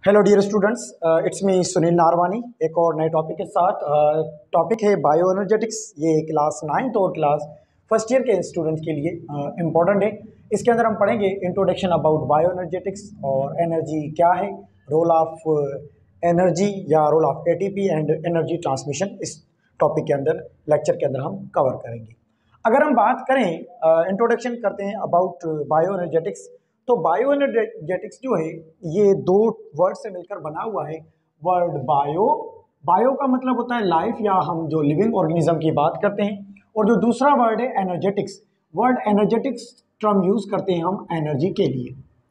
Hello dear students, it's me Sunil Narwani एक और नए टॉपिक के साथ। टॉपिक है बायो एनर्जेटिक्स। ये क्लास 9 और क्लास फर्स्ट ईयर के स्टूडेंट्स के लिए इम्पोर्टेंट है। इसके अंदर हम पढ़ेंगे इंट्रोडक्शन अबाउट बायो एनर्जेटिक्स और एनर्जी क्या है, रोल ऑफ एनर्जी या role of ATP and energy transmission. इस टॉपिक के अंदर लेक्चर के अंदर हम कवर करेंगे। अगर हम बात करें, इंट्रोडक्शन करते हैं अबाउट बायो एनर्जेटिक्स। तो बायो एनर्जेटिक्स जो है ये दो वर्ड से मिलकर बना हुआ है। वर्ड बायो, बायो का मतलब होता है लाइफ या हम जो लिविंग ऑर्गेनिज्म की बात करते हैं, और जो दूसरा वर्ड है energetics. Word energetics term use करते हैं हम एनर्जी के लिए।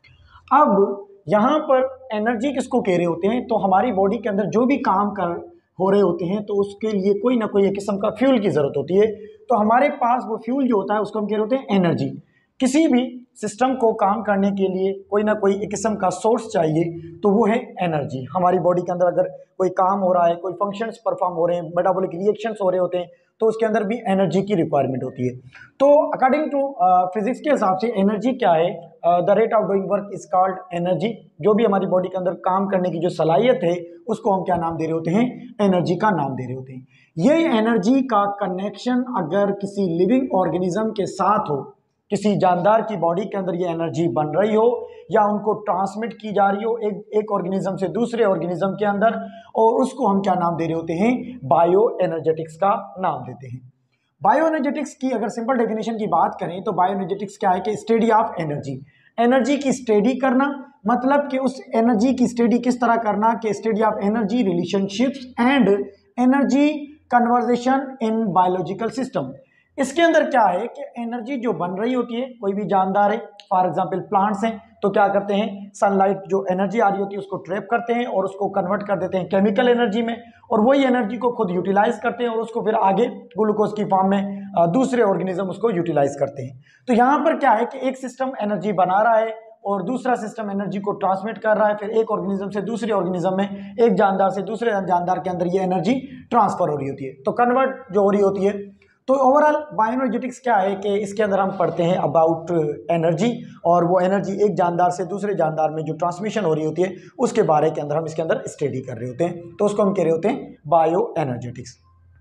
अब यहाँ पर एनर्जी किसको कह रहे होते हैं, तो हमारी बॉडी के अंदर जो भी काम कर हो रहे होते हैं तो उसके लिए कोई ना कोई एक किस्म का फ्यूल की जरूरत होती है। तो हमारे पास वो फ्यूल जो होता है उसको हम कह रहे होते हैं एनर्जी। किसी भी सिस्टम को काम करने के लिए कोई ना कोई एक किस्म का सोर्स चाहिए, तो वो है एनर्जी। हमारी बॉडी के अंदर अगर कोई काम हो रहा है, कोई फंक्शंस परफॉर्म हो रहे हैं, मेटाबॉलिक रिएक्शंस हो रहे होते हैं, तो उसके अंदर भी एनर्जी की रिक्वायरमेंट होती है। तो अकॉर्डिंग टू फिजिक्स के हिसाब से एनर्जी क्या है, the rate of doing work is called energy. जो भी हमारी बॉडी के अंदर काम करने की जो सलाहियत है उसको हम क्या नाम दे रहे होते हैं, एनर्जी का नाम दे रहे होते हैं। ये एनर्जी का कनेक्शन अगर किसी लिविंग ऑर्गेनिज्म के साथ हो, किसी जानदार की बॉडी के अंदर ये एनर्जी बन रही हो या उनको ट्रांसमिट की जा रही हो एक ऑर्गेनिज्म से दूसरे ऑर्गेनिज्म के अंदर, और उसको हम क्या नाम दे रहे होते हैं, बायो एनर्जेटिक्स का नाम देते हैं। बायो एनर्जेटिक्स की अगर सिंपल डेफिनेशन की बात करें तो बायो एनर्जेटिक्स क्या है कि स्टडी ऑफ एनर्जी। एनर्जी की स्टडी करना, मतलब कि उस एनर्जी की स्टडी किस तरह करना कि study of energy relationships and energy conversion in biological system. इसके अंदर क्या है कि एनर्जी जो बन रही होती है, कोई भी जानदार है, फॉर एग्जांपल प्लांट्स हैं, तो क्या करते हैं, सनलाइट जो एनर्जी आ रही होती है उसको ट्रैप करते हैं और उसको कन्वर्ट कर देते हैं केमिकल एनर्जी में, और वही एनर्जी को खुद यूटिलाइज करते हैं और उसको फिर आगे ग्लूकोज की फॉर्म में दूसरे ऑर्गेनिज्म उसको यूटिलाइज करते हैं। तो यहाँ पर क्या है कि एक सिस्टम एनर्जी बना रहा है और दूसरा सिस्टम एनर्जी को ट्रांसमिट कर रहा है, फिर एक ऑर्गेनिज्म से दूसरे ऑर्गेनिज्म में, एक जानदार से दूसरे जानदार के अंदर ये एनर्जी ट्रांसफर हो रही होती है, तो कन्वर्ट जो हो रही होती है। तो ओवरऑल बायोएनर्जेटिक्स क्या है कि इसके अंदर हम पढ़ते हैं अबाउट एनर्जी, और वो एनर्जी एक जानदार से दूसरे जानदार में जो ट्रांसमिशन हो रही होती है उसके बारे के अंदर हम इसके अंदर स्टडी कर रहे होते हैं, तो उसको हम कह रहे होते हैं बायो एनर्जेटिक्स।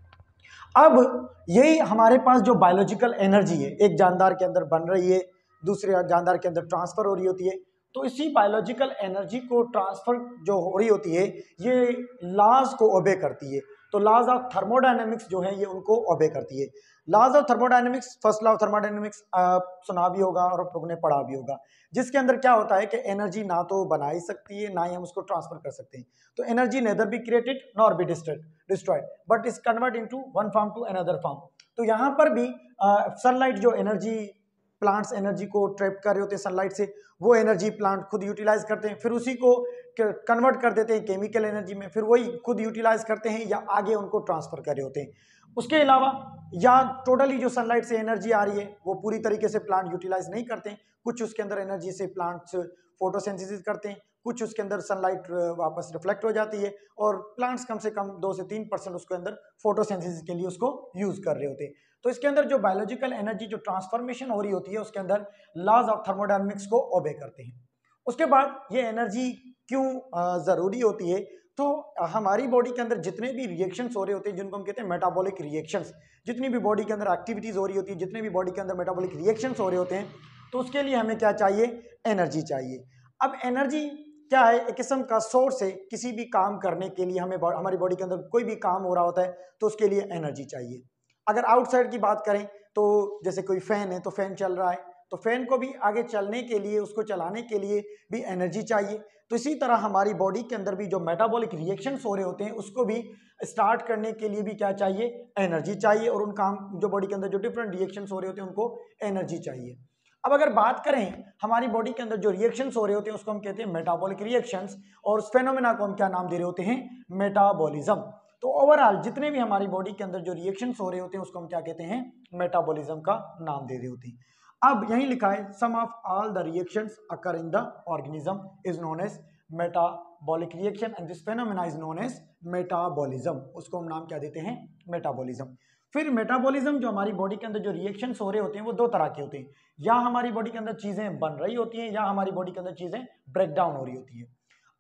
अब यही हमारे पास जो बायोलॉजिकल एनर्जी है, एक जानदार के अंदर बन रही है, दूसरे जानदार के अंदर ट्रांसफर हो रही होती है, तो इसी बायोलॉजिकल एनर्जी को ट्रांसफर जो हो रही होती है ये लॉज को ओबे करती है। तो लॉज ऑफ थर्मोडायनेमिक्स जो है ये उनको ओबे करती है। Laws of thermodynamics, first law of thermodynamics सुना भी होगा और आप लोगों ने पढ़ा भी होगा, जिसके अंदर क्या होता है कि एनर्जी ना तो बना ही सकती है ना ही हम उसको ट्रांसफर कर सकते हैं। तो energy neither be created nor be destroyed but is convert into one form to another form. तो यहाँ पर भी सनलाइट जो एनर्जी, प्लांट्स एनर्जी को ट्रैप कर रहे होते हैं सनलाइट से, वो एनर्जी प्लांट खुद यूटिलाइज करते हैं, फिर उसी को कन्वर्ट कर देते हैं केमिकल एनर्जी में, फिर वही खुद यूटिलाइज करते हैं या आगे उनको ट्रांसफर कर रहे होते हैं। उसके अलावा या टोटली जो सनलाइट से एनर्जी आ रही है वो पूरी तरीके से प्लांट यूटिलाइज नहीं करते हैं, कुछ उसके अंदर एनर्जी से प्लांट्स फोटोसिंथेसिस करते हैं, कुछ उसके अंदर सनलाइट वापस रिफ्लेक्ट हो जाती है, और प्लांट्स कम से कम 2 से 3% उसके अंदर फोटोसिंथेसिस के लिए उसको यूज कर रहे होते हैं। तो इसके अंदर जो बायोलॉजिकल एनर्जी जो ट्रांसफॉर्मेशन हो रही होती है उसके अंदर लॉज ऑफ थर्मोडायनामिक्स को ओबे करते हैं। उसके बाद ये एनर्जी क्यों जरूरी होती है, तो हमारी बॉडी के अंदर जितने भी रिएक्शंस हो रहे होते हैं जिनको हम कहते हैं मेटाबॉलिक रिएक्शंस, जितनी भी बॉडी के अंदर एक्टिविटीज हो रही होती है, जितने भी बॉडी के अंदर मेटाबॉलिक रिएक्शंस हो रहे होते हैं, तो उसके लिए हमें क्या चाहिए, एनर्जी चाहिए। अब एनर्जी क्या है, एक किस्म का सोर्स है किसी भी काम करने के लिए। हमें हमारी बॉडी के अंदर कोई भी काम हो रहा होता है तो उसके लिए एनर्जी चाहिए। अगर आउटसाइड की बात करें तो जैसे कोई फैन है तो फैन चल रहा है, तो फैन को भी आगे चलने के लिए, उसको चलाने के लिए भी एनर्जी चाहिए। तो इसी तरह हमारी बॉडी के अंदर भी जो मेटाबॉलिक रिएक्शंस हो रहे होते हैं उसको भी स्टार्ट करने के लिए भी क्या चाहिए, एनर्जी चाहिए, और उन काम जो बॉडी के अंदर जो डिफरेंट रिएक्शंस हो रहे होते हैं उनको एनर्जी चाहिए। अब अगर बात करें हमारी बॉडी के अंदर जो रिएक्शंस हो रहे होते हैं उसको हम कहते हैं मेटाबॉलिक रिएक्शंस, और उस फेनोमेना को हम क्या नाम दे रहे होते हैं, मेटाबॉलिज्म। तो ओवरऑल जितने भी हमारी बॉडी के अंदर जो रिएक्शंस हो रहे होते हैं उसको हम क्या कहते हैं, मेटाबॉलिज्म का नाम दे रहे होते हैं। अब यही लिखा है, sum of all the reactions occur in the organism is known as metabolic reaction and this phenomena is known as metabolism. उसको हम नाम क्या देते हैं, मेटाबॉलिज्म। फिर मेटाबॉलिज्म जो हमारी बॉडी के अंदर जो रिएक्शंस हो रहे होते हैं वो दो तरह के होते हैं, या हमारी बॉडी के अंदर चीजें बन रही होती हैं या हमारी बॉडी के अंदर चीजें ब्रेक डाउन हो रही होती है।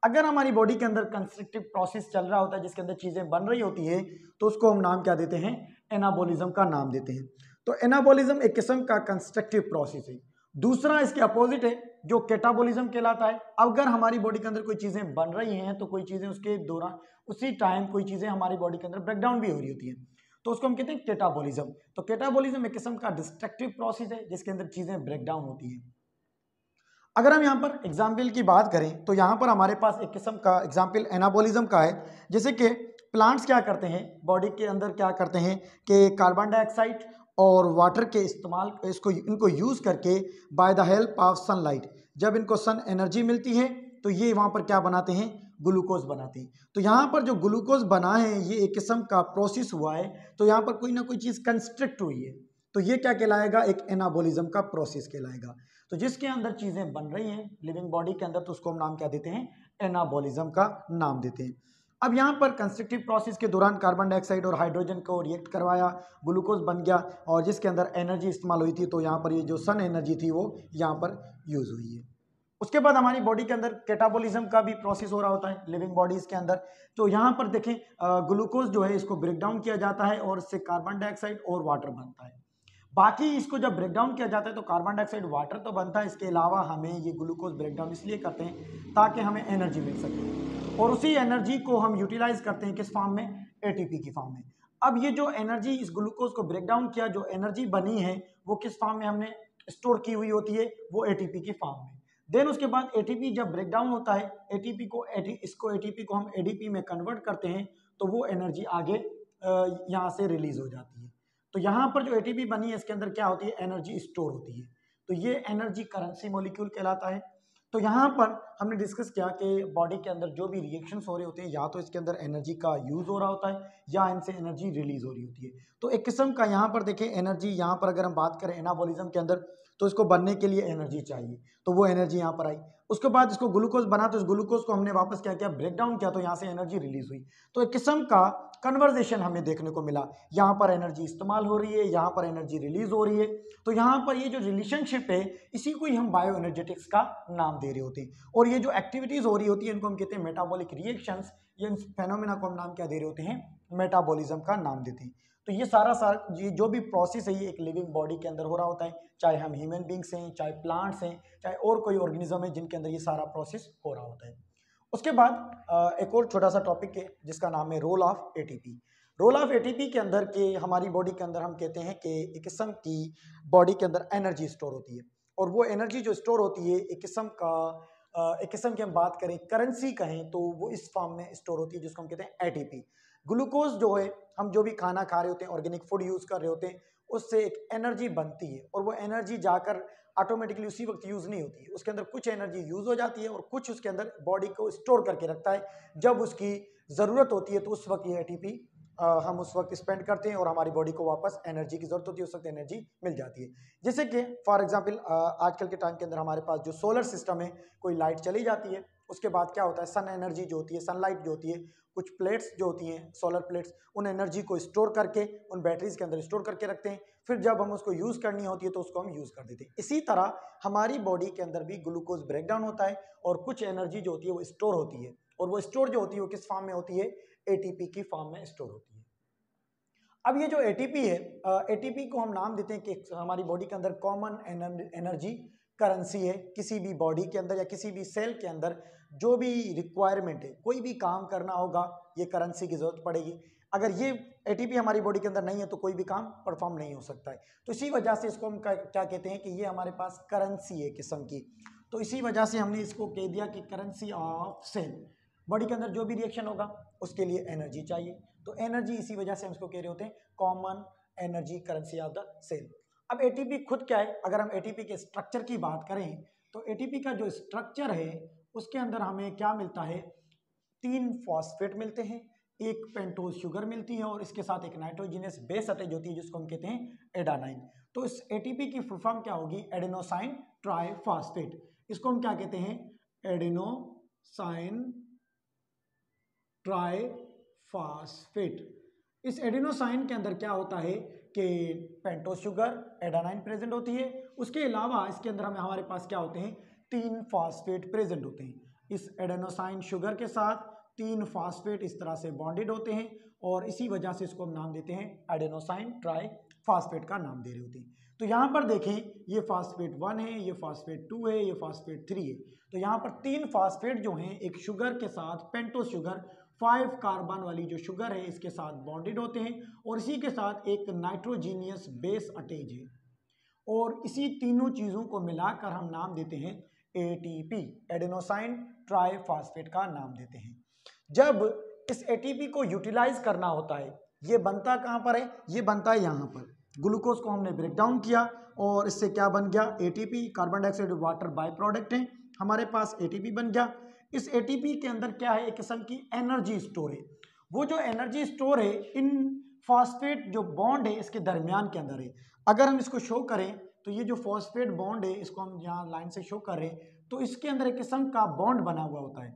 अगर हमारी बॉडी के अंदर कंस्ट्रक्टिव प्रोसेस चल रहा होता है जिसके अंदर चीजें बन रही होती है तो उसको हम नाम क्या देते हैं, एनाबॉलिज्म का नाम देते हैं। तो एनाबॉलिज्म एक किस्म का कंस्ट्रक्टिव प्रोसेस है। दूसरा इसके अपोजिट है जो कैटाबॉलिज्म कहलाता है। अगर हमारी बॉडी के अंदर कोई चीजें बन रही हैं तो कोई चीजें उसके दौरान उसी टाइम कोई चीजें हमारी बॉडी के अंदर ब्रेकडाउन भी हो रही होती है तो उसको हम कहते हैं कैटाबॉलिज्म। तो कैटाबॉलिज्म एक किस्म का डिस्ट्रक्टिव प्रोसेस है जिसके अंदर चीजें ब्रेकडाउन होती है। अगर हम यहाँ पर एग्जाम्पल की बात करें तो यहाँ पर हमारे पास एक किस्म का एग्जाम्पल एनाबॉलिज्म का है। जैसे कि प्लांट्स क्या करते हैं, बॉडी के अंदर क्या करते हैं कि कार्बन डाइऑक्साइड और वाटर के इस्तेमाल इनको यूज़ करके by the help of sunlight, जब इनको सन एनर्जी मिलती है तो ये वहाँ पर क्या बनाते हैं, ग्लूकोज बनाते हैं। तो यहाँ पर जो ग्लूकोज बना है ये एक किस्म का प्रोसेस हुआ है, तो यहाँ पर कोई ना कोई चीज़ कंस्ट्रक्ट हुई है, तो ये क्या कहलाएगा, एक एनाबॉलिज्म का प्रोसेस कहलाएगा। तो जिसके अंदर चीजें बन रही हैं लिविंग बॉडी के अंदर तो उसको हम नाम क्या देते हैं, एनाबॉलिज्म का नाम देते हैं। अब यहाँ पर कंस्ट्रक्टिव प्रोसेस के दौरान कार्बन डाइऑक्साइड और हाइड्रोजन को रिएक्ट करवाया, ग्लूकोज बन गया और जिसके अंदर एनर्जी इस्तेमाल हुई थी, तो यहाँ पर ये जो सन एनर्जी थी वो यहाँ पर यूज हुई है। उसके बाद हमारी बॉडी के अंदर कैटाबॉलिज्म का भी प्रोसेस हो रहा होता है लिविंग बॉडीज के अंदर। तो यहाँ पर देखें ग्लूकोज जो है इसको ब्रेक डाउन किया जाता है और इससे कार्बन डाइऑक्साइड और वाटर बनता है। बाकी इसको जब ब्रेक डाउन किया जाता है तो कार्बन डाइऑक्साइड वाटर तो बनता है, इसके अलावा हमें ये ग्लूकोज ब्रेक डाउन इसलिए करते हैं ताकि हमें एनर्जी मिल सके और उसी एनर्जी को हम यूटिलाइज करते हैं किस फॉर्म में, एटीपी की फॉर्म में। अब ये जो एनर्जी इस ग्लूकोज को ब्रेक डाउन किया, जो एनर्जी बनी है वो किस फॉर्म में हमने स्टोर की हुई होती है, वो एटीपी की फॉर्म में। देन उसके बाद एटीपी जब ब्रेक डाउन होता है, एटीपी को एटीपी को हम एडीपी में कन्वर्ट करते हैं तो वो एनर्जी आगे यहाँ से रिलीज हो जाती है। तो यहाँ पर जो एटीपी बनी है इसके अंदर क्या होती है, एनर्जी स्टोर होती है, तो ये एनर्जी करेंसी मॉलिक्यूल कहलाता है। तो यहाँ पर हमने डिस्कस किया कि बॉडी के अंदर जो भी रिएक्शंस हो रहे होते हैं या तो इसके अंदर एनर्जी का यूज हो रहा होता है या इनसे एनर्जी रिलीज हो रही होती है। तो एक किस्म का यहाँ पर देखें एनर्जी, यहाँ पर अगर हम बात करें एनाबॉलिज्म के अंदर तो इसको बनने के लिए एनर्जी चाहिए, तो वो एनर्जी यहाँ पर आई। उसके बाद इसको ग्लूकोज बना तो इस ग्लूकोज को हमने वापस क्या किया, ब्रेक डाउन किया, तो यहाँ से एनर्जी रिलीज हुई। तो एक किस्म का कन्वर्जेशन हमें देखने को मिला, यहाँ पर एनर्जी इस्तेमाल हो रही है, यहाँ पर एनर्जी रिलीज हो रही है। तो यहाँ पर ये जो रिलेशनशिप है इसी को ही हम बायो एनर्जेटिक्स का नाम दे रहे होते हैं। और ये जो एक्टिविटीज हो रही होती है इनको हम कहते हैं मेटाबॉलिक रिएक्शंस, ये फेनोमेना को हम नाम क्या दे रहे होते हैं, मेटाबॉलिज्म का नाम देते हैं। तो ये सारा ये जो भी प्रोसेस है ये एक लिविंग बॉडी के अंदर हो रहा होता है, चाहे हम ह्यूमन बींग्स हैं, चाहे प्लांट्स हैं, चाहे और कोई ऑर्गेनिज्म है जिनके अंदर ये सारा प्रोसेस हो रहा होता है। उसके बाद एक और छोटा सा टॉपिक है जिसका नाम है role of ATP. Role of ATP के अंदर के हमारी बॉडी के अंदर हम कहते हैं कि एक किस्म की बॉडी के अंदर एनर्जी स्टोर होती है और वो एनर्जी जो स्टोर होती है एक किस्म की हम बात करें करेंसी कहें तो वो इस फॉर्म में स्टोर होती है जिसको हम कहते हैं एटीपी। ग्लूकोज जो है, हम जो भी खाना खा रहे होते हैं, ऑर्गेनिक फूड यूज कर रहे होते हैं, उससे एक एनर्जी बनती है और वो एनर्जी जाकर ऑटोमेटिकली उसी वक्त यूज नहीं होती है, उसके अंदर कुछ एनर्जी यूज हो जाती है और कुछ उसके अंदर बॉडी को स्टोर करके रखता है। जब उसकी जरूरत होती है तो उस वक्त ये एटीपी हम उस वक्त स्पेंड करते हैं और हमारी बॉडी को वापस एनर्जी की जरूरत होती है, उस वक्त एनर्जी मिल जाती है। जैसे कि फॉर एग्जांपल आजकल के टाइम के अंदर हमारे पास जो सोलर सिस्टम है, कोई लाइट चली जाती है, उसके बाद क्या होता है, सन एनर्जी जो होती है, सनलाइट जो होती है, कुछ प्लेट्स जो होती हैं सोलर प्लेट्स, उन एनर्जी को स्टोर करके उन बैटरीज के अंदर स्टोर करके रखते हैं, फिर जब हम उसको यूज़ करनी होती है तो उसको हम यूज़ कर देते हैं। इसी तरह हमारी बॉडी के अंदर भी ग्लूकोज ब्रेक डाउन होता है और कुछ एनर्जी जो होती है वो स्टोर होती है और वो स्टोर जो होती है वो किस फॉर्म में होती है, एटीपी की फॉर्म में स्टोर होती है। अब ये जो एटीपी है, एटीपी को हम नाम देते हैं कि हमारी बॉडी के अंदर कॉमन एनर्जी करेंसी है। किसी भी बॉडी के अंदर या किसी भी सेल के अंदर जो भी रिक्वायरमेंट है, कोई भी काम करना होगा, ये करेंसी की जरूरत पड़ेगी। अगर ये एटीपी हमारी बॉडी के अंदर नहीं है तो कोई भी काम परफॉर्म नहीं हो सकता है। तो इसी वजह से इसको हम क्या कहते हैं कि ये हमारे पास करेंसी है किस्म की। तो इसी वजह से हमने इसको कह दिया कि करेंसी ऑफ सेल। बॉडी के अंदर जो भी रिएक्शन होगा उसके लिए एनर्जी चाहिए, तो एनर्जी इसी वजह से हम इसको कह रहे होते हैं common energy currency of the cell. अब एटीपी खुद क्या है, अगर हम एटीपी के स्ट्रक्चर की बात करें तो एटीपी का जो स्ट्रक्चर है उसके अंदर हमें क्या मिलता है, 3 फॉस्फेट मिलते हैं, एक पेंटोज शुगर मिलती है और इसके साथ एक नाइट्रोजनस बेस अटैच होती है जिसको हम कहते हैं एडानाइन। तो इस एटीपी की फुल फॉर्म क्या होगी, एडेनोसाइन ट्राइफॉस्फेट। इसको हम क्या कहते हैं, एडेनोसाइन ट्राइफॉस्फेट। इस एडेनोसाइन के अंदर क्या होता है कि पेंटोज शुगर, एडानाइन प्रेजेंट होती है। उसके अलावा इसके अंदर हमारे पास क्या होते हैं, 3 फॉस्फेट प्रेजेंट होते हैं। इस एडेनोसाइन शुगर के साथ 3 फास्फेट इस तरह से बॉन्डेड होते हैं और इसी वजह से इसको हम नाम देते हैं एडेनोसाइन ट्राई फास्फेट का नाम दे रहे होते हैं। तो यहाँ पर देखें ये फास्फेट 1 है, ये फास्फेट 2 है, ये फास्फेट 3 है। तो यहाँ पर 3 फास्फेट जो हैं एक शुगर के साथ पेंटोस शुगर 5 कार्बन वाली जो शुगर है इसके साथ बॉन्डेड होते हैं और इसी के साथ एक नाइट्रोजीनियस बेस अटैच है और इसी तीनों चीज़ों को मिलाकर हम नाम देते हैं ATP, एडेनोसाइन ट्राईफॉस्फेट का नाम देते हैं। जब इस ATP को यूटिलाइज करना होता है, ये बनता कहाँ पर है, ये बनता है यहाँ पर। ग्लूकोज को हमने ब्रेक डाउन किया और इससे क्या बन गया ATP, carbon dioxide water byproduct है, हमारे पास ATP बन गया। इस ATP के अंदर क्या है, एक किस्म की एनर्जी स्टोर है। वो जो एनर्जी स्टोर है इन फॉस्फेट जो बॉन्ड है इसके दरमियान के अंदर है। अगर हम इसको शो करें तो ये जो फॉस्फेट बॉन्ड है इसको हम यहाँ लाइन से शो कर रहे हैं तो इसके अंदर एक किस्म का बॉन्ड बना हुआ होता है।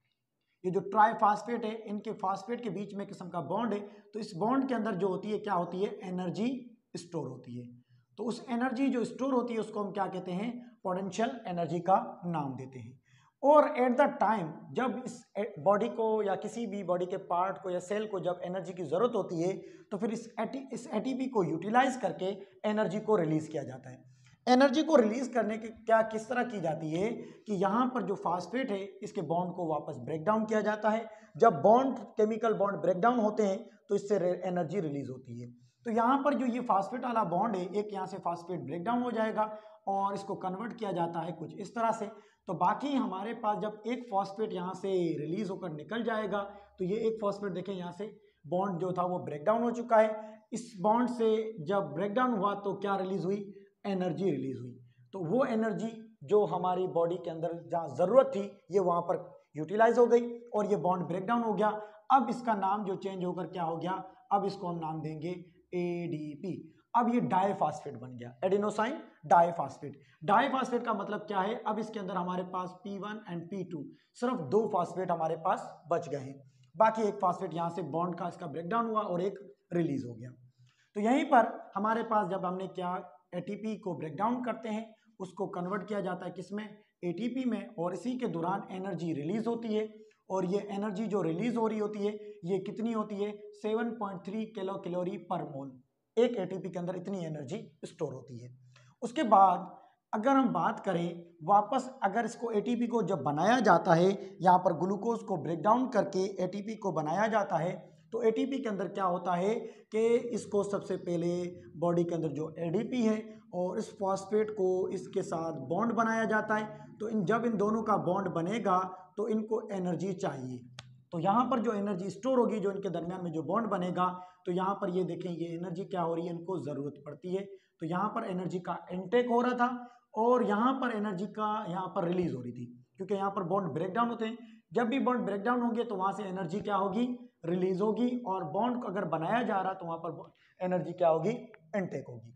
ये जो ट्राईफॉस्फेट है इनके फॉस्फेट के बीच में किस्म का बॉन्ड है, तो इस बॉन्ड के अंदर जो होती है क्या होती है, एनर्जी स्टोर होती है। तो उस एनर्जी जो स्टोर होती है उसको हम क्या कहते हैं, पोटेंशियल एनर्जी का नाम देते हैं। और एट द टाइम जब इस बॉडी को या किसी भी बॉडी के पार्ट को या सेल को जब एनर्जी की ज़रूरत होती है तो फिर इस ATP को यूटिलाइज करके एनर्जी को रिलीज किया जाता है। एनर्जी को रिलीज करने की क्या किस तरह की जाती है कि यहाँ पर जो फास्फेट है इसके बॉन्ड को वापस ब्रेक डाउन किया जाता है। जब bond chemical bond break down होते हैं तो इससे एनर्जी रिलीज होती है। तो यहाँ पर जो ये फास्फेट वाला बॉन्ड है, एक यहाँ से फास्फेट ब्रेक डाउन हो जाएगा और इसको कन्वर्ट किया जाता है कुछ इस तरह से। तो बाकी हमारे पास जब एक फॉस्फेट यहाँ से रिलीज होकर निकल जाएगा तो ये एक फॉस्फेट देखें यहाँ से बॉन्ड जो था वो ब्रेक डाउन हो चुका है। इस बॉन्ड से जब ब्रेक डाउन हुआ तो क्या रिलीज हुई, एनर्जी रिलीज हुई। तो वो एनर्जी जो हमारी बॉडी के अंदर जहाँ ज़रूरत थी ये वहाँ पर यूटिलाइज हो गई और ये बॉन्ड ब्रेक डाउन हो गया। अब इसका नाम जो चेंज होकर क्या हो गया, अब इसको हम नाम देंगे ADP। अब ये डाईफॉस्फेट बन गया, एडेनोसाइन डाईफॉस्फेट। डाईफॉस्फेट का मतलब क्या है, अब इसके अंदर हमारे पास P1 एंड P2 सिर्फ 2 फॉस्फेट हमारे पास बच गए हैं। बाकी एक फॉस्फेट यहाँ से बॉन्ड का इसका ब्रेकडाउन हुआ और एक रिलीज हो गया। तो यहीं पर हमारे पास जब हमने क्या ATP को ब्रेक डाउन करते हैं उसको कन्वर्ट किया जाता है किसमें, ATP में, और इसी के दौरान एनर्जी रिलीज होती है। और ये एनर्जी जो रिलीज हो रही होती है ये कितनी होती है, 7.3 किलो कैलोरी पर मोल। एक ATP के अंदर इतनी एनर्जी स्टोर होती है। उसके बाद अगर हम बात करें वापस, अगर इसको ATP को जब बनाया जाता है, यहाँ पर ग्लूकोज को ब्रेक डाउन करके ATP को बनाया जाता है, तो ATP के अंदर क्या होता है कि इसको सबसे पहले बॉडी के अंदर जो ADP है और इस फॉस्फेट को इसके साथ बॉन्ड बनाया जाता है। तो जब इन दोनों का बॉन्ड बनेगा तो इनको एनर्जी चाहिए। तो यहाँ पर जो एनर्जी स्टोर होगी, जो इनके दरमियान में जो बॉन्ड बनेगा, तो यहाँ पर ये देखें ये एनर्जी क्या हो रही है, इनको ज़रूरत पड़ती है। तो यहाँ पर एनर्जी का इनटेक हो रहा था और यहाँ पर एनर्जी का यहाँ पर रिलीज हो रही थी, क्योंकि यहाँ पर बॉन्ड ब्रेक डाउन होते हैं। जब भी बॉन्ड ब्रेक डाउन होंगे तो वहाँ से एनर्जी क्या होगी, रिलीज होगी, और बॉन्ड अगर बनाया जा रहा तो वहाँ पर एनर्जी क्या होगी, इनटेक होगी।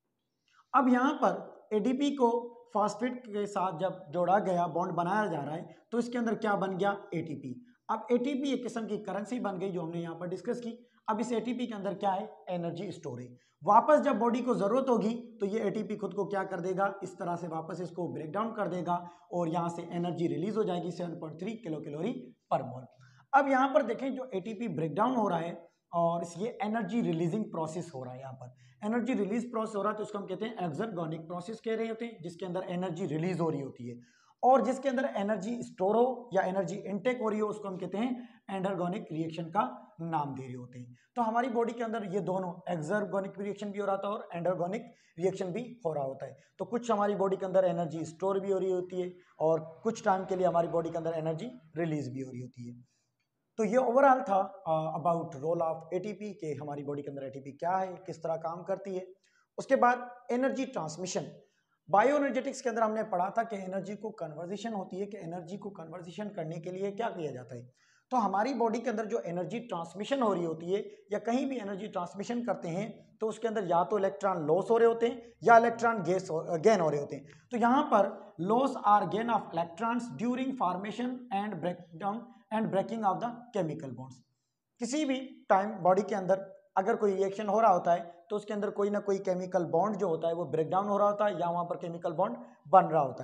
अब यहाँ पर ADP को फॉस्फेट के साथ जब जोड़ा गया, बॉन्ड बनाया जा रहा है, तो इसके अंदर क्या बन गया, ATP। अब ATP एक किस्म की करेंसी बन गई जो हमने यहाँ पर डिस्कस की। अब इस ATP के अंदर क्या है, एनर्जी स्टोरेज। वापस जब बॉडी को ज़रूरत होगी तो ये ATP खुद को क्या कर देगा, इस तरह से वापस इसको ब्रेक डाउन कर देगा और यहाँ से एनर्जी रिलीज हो जाएगी 7.3 किलो कैलोरी पर मोल। अब यहाँ पर देखें जो ATP ब्रेक डाउन हो रहा है और ये एनर्जी रिलीजिंग प्रोसेस हो रहा है। यहाँ पर एनर्जी रिलीज प्रोसेस हो रहा है तो उसको हम कहते हैं एक्सर्गोनिक प्रोसेस कह रहे होते हैं, जिसके अंदर एनर्जी रिलीज हो रही होती है। और जिसके अंदर एनर्जी स्टोर हो या एनर्जी इनटेक हो रही हो उसको हम कहते हैं एंडरगोनिक रिएक्शन का नाम दे रहे होते हैं। तो हमारी बॉडी के अंदर ये दोनों एक्सर्गोनिक रिएक्शन भी हो रहा था और एंडरगोनिक रिएक्शन भी हो रहा होता है। तो कुछ हमारी बॉडी के अंदर एनर्जी स्टोर भी हो रही होती है और कुछ टाइम के लिए हमारी बॉडी के अंदर एनर्जी रिलीज भी हो रही होती है। तो ये ओवरऑल था अबाउट रोल ऑफ ATP के हमारी बॉडी के अंदर ATP क्या है, किस तरह काम करती है। उसके बाद एनर्जी ट्रांसमिशन, बायो एनर्जेटिक्स के अंदर हमने पढ़ा था कि एनर्जी को कन्वर्जेशन होती है, कि एनर्जी को कन्वर्जेशन करने के लिए क्या किया जाता है। तो हमारी बॉडी के अंदर जो एनर्जी ट्रांसमिशन हो रही होती है या कहीं भी एनर्जी ट्रांसमिशन करते हैं तो उसके अंदर या तो इलेक्ट्रॉन लॉस हो रहे होते हैं या इलेक्ट्रॉन गेन हो रहे होते हैं। तो यहाँ पर loss or gain of electrons during formation and breakdown and breaking of the chemical bonds. किसी भी टाइम बॉडी के अंदर अगर कोई रिएक्शन हो रहा होता है तो उसके अंदर कोई ना कोई केमिकल बॉन्ड जो होता है वो ब्रेक डाउन हो रहा होता है या वहाँ पर केमिकल बॉन्ड बन रहा होता है।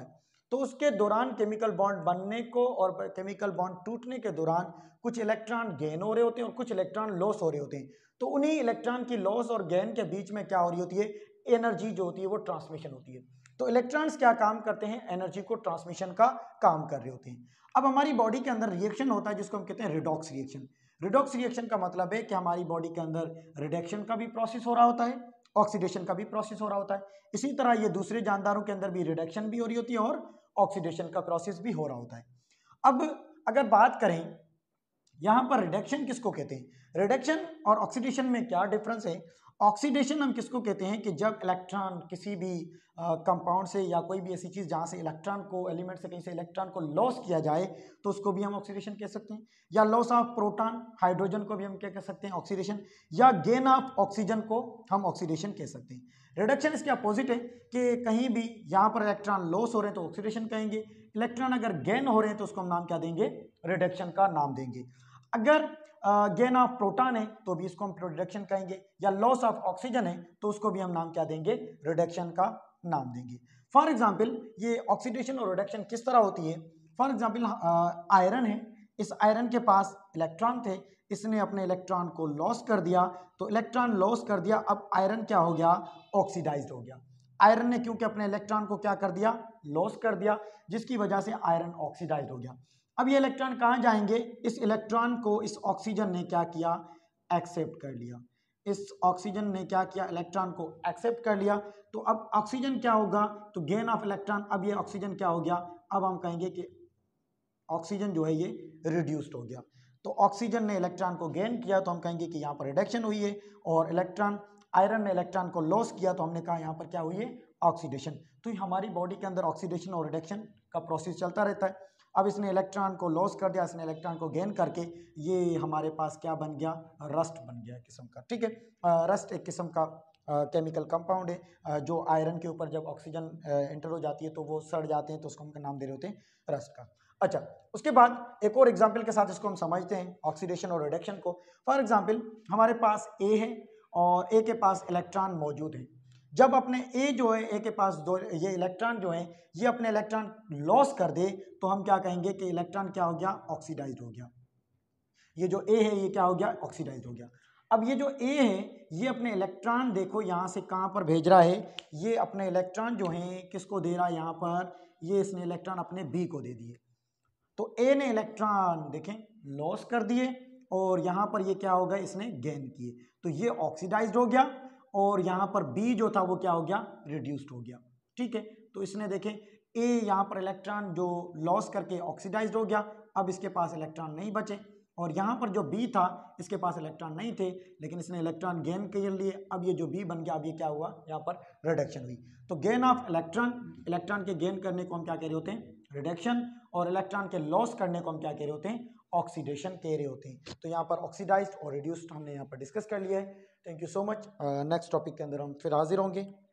तो उसके दौरान केमिकल बॉन्ड बनने को और केमिकल बॉन्ड टूटने के दौरान कुछ इलेक्ट्रॉन गेन हो रहे होते हैं और कुछ इलेक्ट्रॉन लॉस हो रहे होते हैं। तो उन्हीं इलेक्ट्रॉन की लॉस और गेन के बीच में क्या हो रही होती है, एनर्जी जो होती है वो ट्रांसमिशन होती है। तो इलेक्ट्रॉन्स क्या काम करते हैं, एनर्जी को ट्रांसमिशन का काम कर रहे होते हैं। अब हमारी बॉडी के अंदर रिएक्शन होता है जिसको हम कहते हैं रिडॉक्स रिएक्शन। रिडॉक्स रिएक्शन का मतलब है कि हमारी बॉडी के अंदर रिडक्शन का भी प्रोसेस हो रहा होता है, ऑक्सीडेशन का भी प्रोसेस हो रहा होता है। इसी तरह ये दूसरे जानदारों के अंदर भी रिडक्शन भी हो रही होती है और ऑक्सीडेशन का प्रोसेस भी हो रहा होता है। अब अगर बात करें यहां पर रिडक्शन किसको कहते हैं, रिडक्शन और ऑक्सीडेशन में क्या डिफरेंस है। ऑक्सीडेशन हम किसको कहते हैं कि जब इलेक्ट्रॉन किसी भी कंपाउंड से या कोई भी ऐसी चीज जहां से इलेक्ट्रॉन को, एलिमेंट से कहीं से इलेक्ट्रॉन को लॉस किया जाए तो उसको भी हम ऑक्सीडेशन कह सकते हैं, या लॉस ऑफ प्रोटॉन हाइड्रोजन को भी हम क्या कह सकते हैं, ऑक्सीडेशन, या गेन ऑफ ऑक्सीजन को हम ऑक्सीडेशन कह सकते हैं। रिडक्शन इसके अपोजिट है कि कहीं भी यहाँ पर इलेक्ट्रॉन लॉस हो रहे हैं तो ऑक्सीडेशन कहेंगे, इलेक्ट्रॉन अगर गेन हो रहे हैं तो उसको हम नाम क्या देंगे, रिडक्शन का नाम देंगे। अगर गेन ऑफ प्रोटॉन है तो भी इसको हम रिडक्शन कहेंगे, या लॉस ऑफ ऑक्सीजन है तो उसको भी हम नाम क्या देंगे, रिडक्शन का नाम देंगे। फॉर एग्जाम्पल ये ऑक्सीडेशन और रिडक्शन किस तरह होती है। फॉर एग्जाम्पल आयरन है, इस आयरन के पास इलेक्ट्रॉन थे, इसने अपने इलेक्ट्रॉन को लॉस कर दिया, तो इलेक्ट्रॉन लॉस कर दिया, अब आयरन क्या हो गया, ऑक्सीडाइज्ड हो गया। आयरन ने क्योंकि अपने इलेक्ट्रॉन को क्या कर दिया, लॉस कर दिया, जिसकी वजह से आयरन ऑक्सीडाइज्ड हो गया। अब ये इलेक्ट्रॉन कहाँ जाएंगे, इस इलेक्ट्रॉन को इस ऑक्सीजन ने क्या किया, एक्सेप्ट कर लिया। इस ऑक्सीजन ने क्या किया, इलेक्ट्रॉन को एक्सेप्ट कर लिया। तो अब ऑक्सीजन क्या होगा, तो गेन ऑफ इलेक्ट्रॉन, अब ये ऑक्सीजन क्या हो गया, अब हम कहेंगे कि ऑक्सीजन जो है ये रिड्यूस्ड हो गया। तो ऑक्सीजन ने इलेक्ट्रॉन को गेन किया तो हम कहेंगे कि यहाँ पर रिडक्शन हुई है, और इलेक्ट्रॉन, आयरन ने इलेक्ट्रॉन को लॉस किया तो हमने कहा यहाँ पर क्या हुई है, ऑक्सीडेशन। तो हमारी बॉडी के अंदर ऑक्सीडेशन और रिडक्शन का प्रोसेस चलता रहता है। अब इसने इलेक्ट्रॉन को लॉस कर दिया, इसने इलेक्ट्रॉन को गेन करके ये हमारे पास क्या बन गया, रस्ट बन गया किस्म का, ठीक है। रस्ट एक किस्म का केमिकल कंपाउंड है जो आयरन के ऊपर जब ऑक्सीजन एंटर हो जाती है तो वो सड़ जाते हैं, तो उसको हम नाम दे रहे होते हैं रस्ट का। अच्छा, उसके बाद एक और एग्जाम्पल के साथ इसको हम समझते हैं ऑक्सीडेशन और रिडक्शन को। फॉर एग्जाम्पल हमारे पास ए है और ए के पास इलेक्ट्रॉन मौजूद है। जब अपने ए जो है, ए के पास दो ये इलेक्ट्रॉन जो है ये अपने इलेक्ट्रॉन लॉस कर दे तो हम क्या कहेंगे कि इलेक्ट्रॉन क्या हो गया, ऑक्सीडाइज्ड हो गया। ये जो ए है ये क्या हो गया, ऑक्सीडाइज्ड हो गया। अब ये जो ए है ये अपने इलेक्ट्रॉन देखो यहाँ से कहाँ पर भेज रहा है, ये अपने इलेक्ट्रॉन जो है किसको दे रहा है, यहाँ पर ये इसने इलेक्ट्रॉन अपने बी को दे दिए। तो ए ने इलेक्ट्रॉन देखें लॉस कर दिए और यहाँ पर ये क्या हो गया, इसने गेन किए, तो ये ऑक्सीडाइज्ड हो गया, और यहाँ पर बी जो था वो क्या हो गया, रिड्यूस्ड हो गया, ठीक है। तो इसने देखें ए यहाँ पर इलेक्ट्रॉन जो लॉस करके ऑक्सीडाइज्ड हो गया, अब इसके पास इलेक्ट्रॉन नहीं बचे, और यहाँ पर जो बी था इसके पास इलेक्ट्रॉन नहीं थे लेकिन इसने इलेक्ट्रॉन गेन कर लिए, अब ये जो बी बन गया, अब ये क्या हुआ, यहाँ पर रिडक्शन हुई। तो गेन ऑफ इलेक्ट्रॉन, इलेक्ट्रॉन के गेन करने को हम क्या कह रहे होते हैं, रिडक्शन, और इलेक्ट्रॉन के लॉस करने को हम क्या कह रहे होते हैं, ऑक्सीडेशन कह रहे होते हैं। तो यहाँ पर ऑक्सीडाइज्ड और रिड्यूस्ड हमने यहाँ पर डिस्कस कर लिया है। Thank you so much. Next topic के अंदर हम फिर हाजिर होंगे।